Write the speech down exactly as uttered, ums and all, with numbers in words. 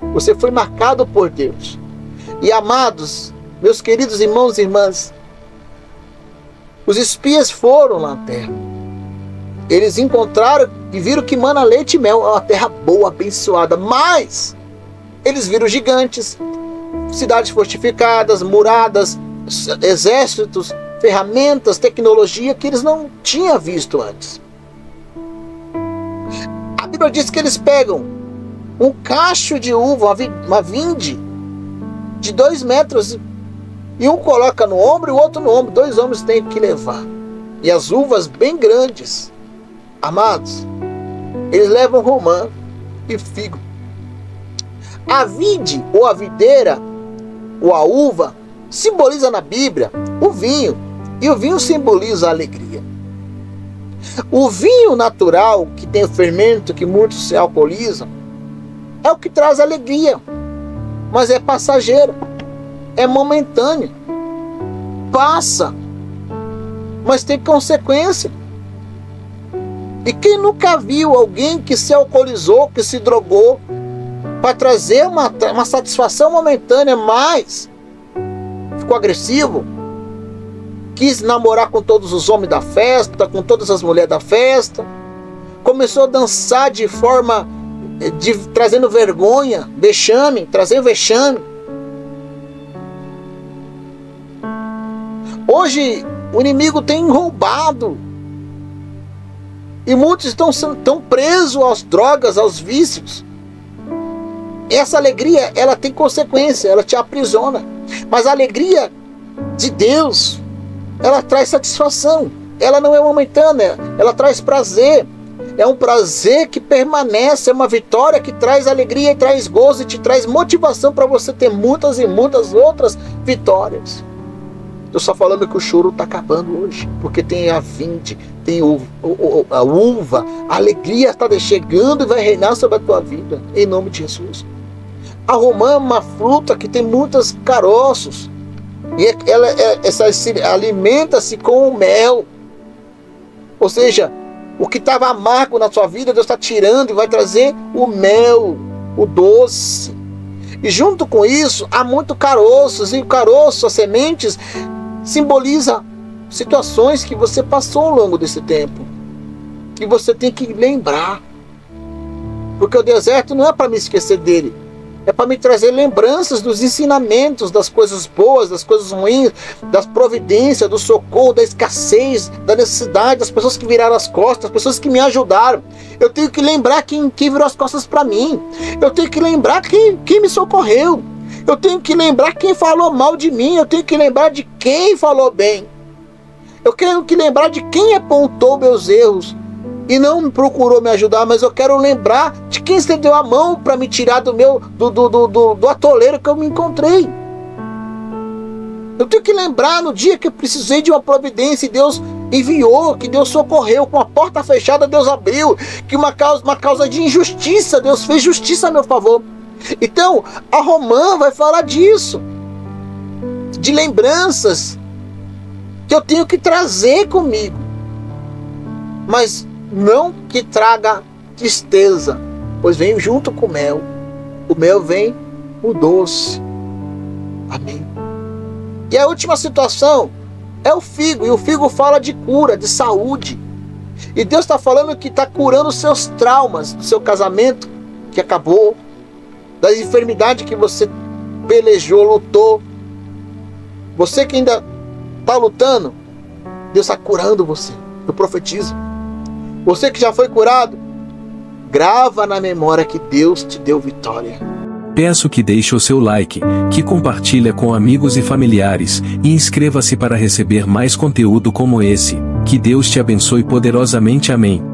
Você foi marcado por Deus. E amados, meus queridos irmãos e irmãs, os espias foram lá na terra. Eles encontraram e viram que mana leite e mel, é uma terra boa, abençoada. Mas eles viram gigantes, cidades fortificadas, muradas, exércitos, ferramentas, tecnologia que eles não tinham visto antes. A Bíblia diz que eles pegam um cacho de uva, uma vinde de dois metros, e um coloca no ombro e o outro no ombro. Dois homens têm que levar. E as uvas bem grandes. Amados, eles levam romã e figo. A vide ou a videira ou a uva simboliza na Bíblia o vinho. E o vinho simboliza a alegria. O vinho natural, que tem o fermento, que muitos se alcoolizam, é o que traz alegria. Mas é passageiro. É momentâneo. Passa. Mas tem consequência. E quem nunca viu alguém que se alcoolizou, que se drogou, para trazer uma, uma satisfação momentânea, mas ficou agressivo, quis namorar com todos os homens da festa, com todas as mulheres da festa, começou a dançar de forma, de, trazendo vergonha, vexame, trazendo vexame. Hoje o inimigo tem roubado. E muitos estão, estão presos às drogas, aos vícios. Essa alegria, ela tem consequência, ela te aprisiona. Mas a alegria de Deus, ela traz satisfação. Ela não é momentânea, ela traz prazer. É um prazer que permanece, é uma vitória que traz alegria e traz gozo e te traz motivação para você ter muitas e muitas outras vitórias. Estou só falando que o choro está acabando hoje, porque tem a vinde, tem o, o, a uva, a alegria está chegando e vai reinar sobre a tua vida, em nome de Jesus. A romã é uma fruta que tem muitos caroços, e ela, ela se alimenta-se com o mel. Ou seja, o que estava amargo na sua vida, Deus está tirando e vai trazer o mel, o doce. E junto com isso, há muito caroços, e o caroço, as sementes, simboliza situações que você passou ao longo desse tempo, que você tem que lembrar, porque o deserto não é para me esquecer dele, é para me trazer lembranças dos ensinamentos, das coisas boas, das coisas ruins, das providências, do socorro, da escassez, da necessidade, das pessoas que viraram as costas, das pessoas que me ajudaram. Eu tenho que lembrar quem, quem virou as costas para mim. Eu tenho que lembrar quem, quem me socorreu. Eu tenho que lembrar quem falou mal de mim. Eu tenho que lembrar de quem falou bem. Eu quero que lembrar de quem apontou meus erros e não procurou me ajudar, mas eu quero lembrar de quem estendeu a mão para me tirar do meu do, do, do, do, do atoleiro que eu me encontrei. Eu tenho que lembrar no dia que eu precisei de uma providência e Deus enviou, que Deus socorreu, com a porta fechada Deus abriu, que uma causa, uma causa de injustiça, Deus fez justiça a meu favor. Então, a romã vai falar disso, de lembranças que eu tenho que trazer comigo, mas não que traga tristeza, pois vem junto com o mel. O mel vem o doce. Amém. E a última situação é o figo, e o figo fala de cura, de saúde. E Deus está falando que está curando os seus traumas, do seu casamento que acabou, das enfermidades que você pelejou, lutou. Você que ainda está lutando, Deus está curando você. Eu profetizo. Você que já foi curado, grava na memória que Deus te deu vitória. Peço que deixe o seu like, que compartilhe com amigos e familiares, e inscreva-se para receber mais conteúdo como esse. Que Deus te abençoe poderosamente. Amém.